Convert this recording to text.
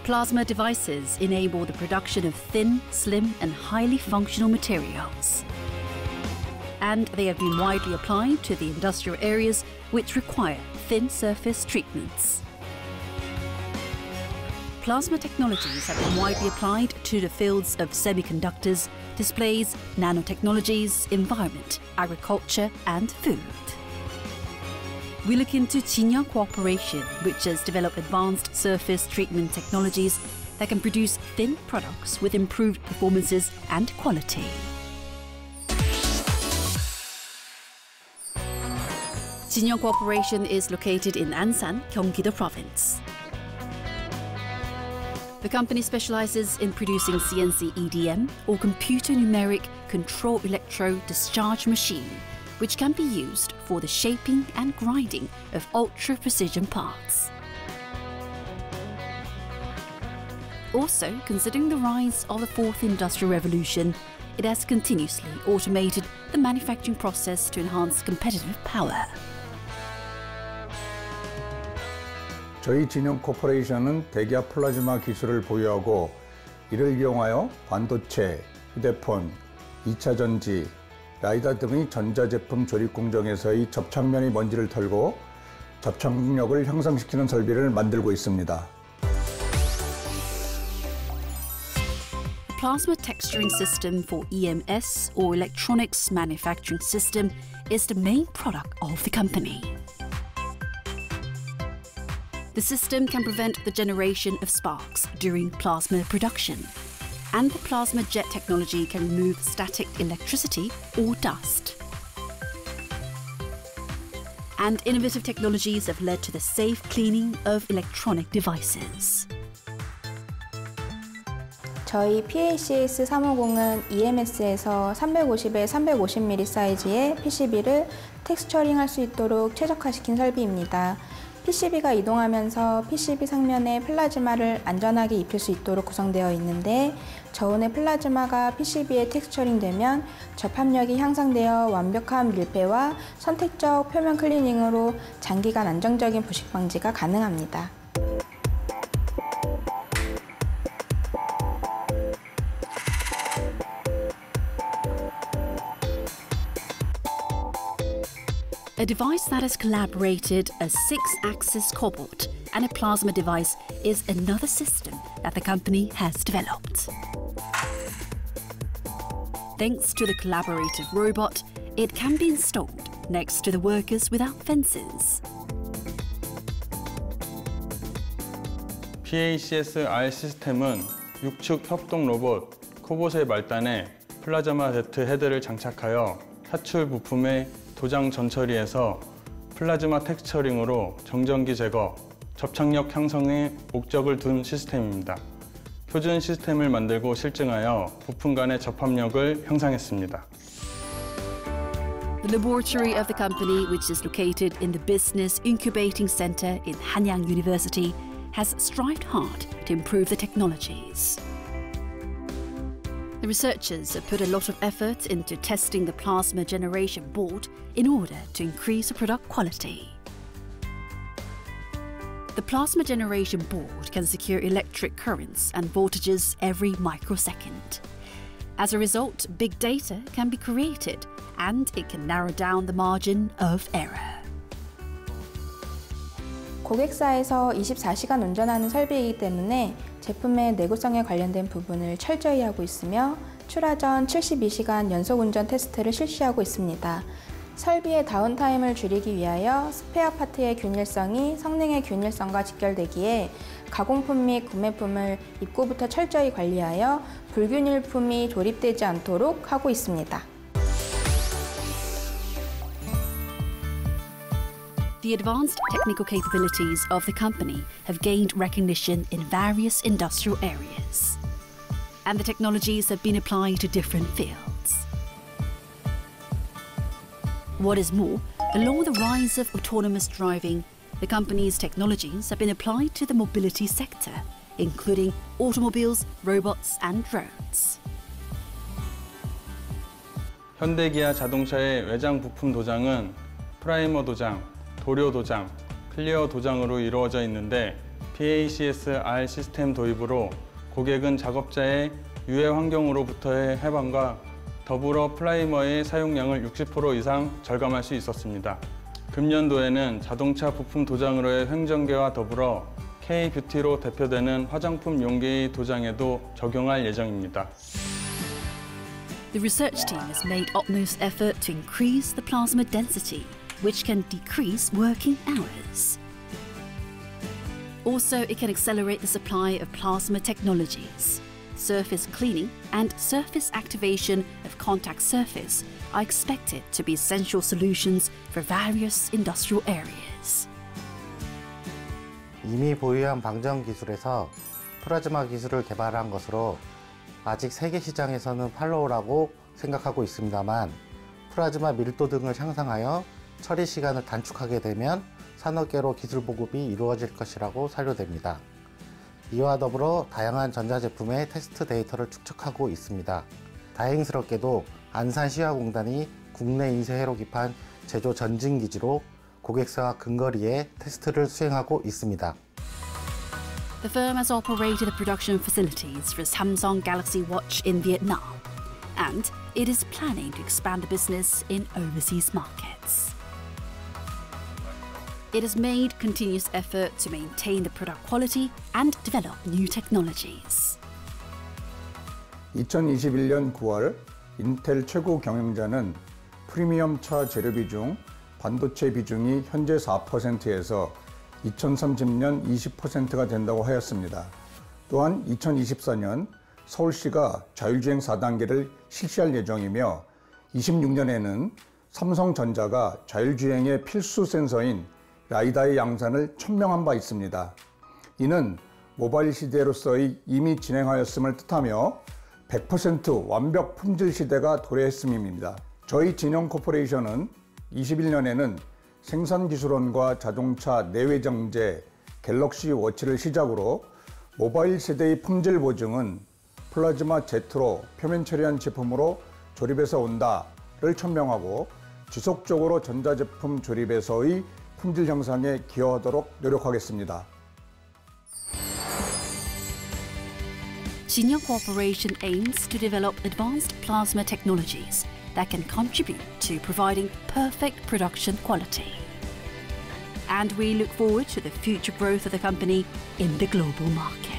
Plasma devices enable the production of thin, slim, and highly functional materials. And they have been widely applied to the industrial areas which require thin surface treatments. Plasma technologies have been widely applied to the fields of semiconductors, displays, nanotechnologies, environment, agriculture, and food. We look into Jinyoung Corporation, which has developed advanced surface treatment technologies that can produce thin products with improved performances and quality. Jinyoung Corporation is located in Ansan, Gyeonggi-do Province. The company specializes in producing CNC EDM, or computer numeric control electrode discharge machine, which can be used for the shaping and grinding of ultra-precision parts. Also, considering the rise of the fourth industrial revolution, it has continuously automated the manufacturing process to enhance competitive power. 저희 진영 코퍼레이션은 대기압 플라즈마 기술을 보유하고 이를 이용하여 반도체, 휴대폰, 2차 전지, 라이다 등의 전자제품 조립 공정에서의 접착면의 먼지를 털고 접착력을 향상시키는 설비를 만들고 있습니다. The plasma texturing system for EMS, or electronics manufacturing system, is the main product of the company. The system can prevent the generation of sparks during plasma production, and the plasma jet technology can remove static electricity or dust. And innovative technologies have led to the safe cleaning of electronic devices. 저희 PACS 350은 EMS에서 350에 350mm 사이즈의 PCB를 텍스처링할 수 있도록 최적화시킨 설비입니다. PCB가 이동하면서 PCB 상면에 플라즈마를 안전하게 입힐 수 있도록 구성되어 있는데, 저온의 플라즈마가 PCB에 텍스처링 되면 접합력이 향상되어 완벽한 밀폐와 선택적 표면 클리닝으로 장기간 안정적인 부식 방지가 가능합니다. A device that has collaborated a 6-axis cobot and a plasma device is another system that the company has developed. Thanks to the collaborative robot, it can be installed next to the workers without fences. PACS-R 시스템은 6축 협동 로봇 코봇의 말단에 플라즈마 제트 헤드를 장착하여 사출 부품의 도장 전처리에서 플라즈마 텍스처링으로 정전기 제거, 접착력 향상에 목적을 둔 시스템입니다. 표준 시스템을 만들고 실증하여 부품 간의 접합력을 향상했습니다. The laboratory of the company, which is located in the Business Incubating Center in Hanyang University, has strived hard to improve the technologies. The researchers have put a lot of effort into testing the plasma generation board in order to increase the product quality. The plasma generation board can secure electric currents and voltages every microsecond. As a result, big data can be created and it can narrow down the margin of error. 고객사에서 24시간 운전하는 설비이기 때문에 제품의 내구성에 관련된 부분을 철저히 하고 있으며 출하 전 72시간 연속 운전 테스트를 실시하고 있습니다. 설비의 다운타임을 줄이기 위하여 스페어 파트의 균일성이 성능의 균일성과 직결되기에 가공품 및 구매품을 입고부터 철저히 관리하여 불균일품이 조립되지 않도록 하고 있습니다. The advanced technical capabilities of the company have gained recognition in various industrial areas, and the technologies have been applied to different fields. What is more, along with the rise of autonomous driving, the company's technologies have been applied to the mobility sector, including automobiles, robots, and drones. 현대기아 자동차의 외장 부품 도장은 프라이머 도장, 도료 도장, 클리어 도장으로 이루어져 있는데 PACS-R 시스템 도입으로 고객은 작업자의 유해 환경으로부터의 해방과 더불어 프라이머의 사용량을 60% 이상 절감할 수 있었습니다. 금년도에는 자동차 부품 도장으로의 횡전계와 더불어 K-뷰티로 대표되는 화장품 용기 도장에도 적용할 예정입니다. The research team has made utmost effort to increase the plasma density, which can decrease working hours. Also, it can accelerate the supply of plasma technologies. Surface cleaning and surface activation of contact surface are expected to be essential solutions for various industrial areas. 이미 보유한 방전 기술에서 플라즈마 기술을 개발한 것으로 아직 세계 시장에서는 팔로우라고 생각하고 있습니다만 플라즈마 밀도 등을 향상하여 처리 시간을 단축하게 되면 산업계로 기술 보급이 이루어질 것이라고 사료됩니다. 이와 더불어 다양한 전자제품의 테스트 데이터를 축적하고 있습니다. 다행스럽게도 안산시화공단이 국내 인쇄 회로 기판 제조 전진기지로 고객사와 근거리에 테스트를 수행하고 있습니다. The firm has operated the production facilities for Samsung Galaxy Watch in Vietnam, and it is planning to expand the business in overseas markets. It has made continuous effort to maintain the product quality and develop new technologies. 2021년 9월 인텔 최고 경영자는 프리미엄 차 재료비 중 반도체 비중이 현재 4%에서 2030년 20%가 된다고 하였습니다. 또한 2024년 서울시가 자율주행 4단계를 실시할 예정이며 26년에는 삼성전자가 자율주행의 필수 센서인 라이다의 양산을 천명한 바 있습니다. 이는 모바일 시대로서의 이미 진행하였음을 뜻하며 100% 완벽 품질 시대가 도래했음입니다. 저희 진영 코퍼레이션은 21년에는 생산기술원과 자동차 내외정제 갤럭시 워치를 시작으로 모바일 세대의 품질 보증은 플라즈마 Z로 표면 처리한 제품으로 조립해서 온다를 천명하고 지속적으로 전자제품 조립에서의 품질 향상에 기여하도록 노력하겠습니다. Jinyoung Corporation aims to develop advanced plasma technologies that can contribute to providing perfect production quality. And we look forward to the future growth of the company in the global market.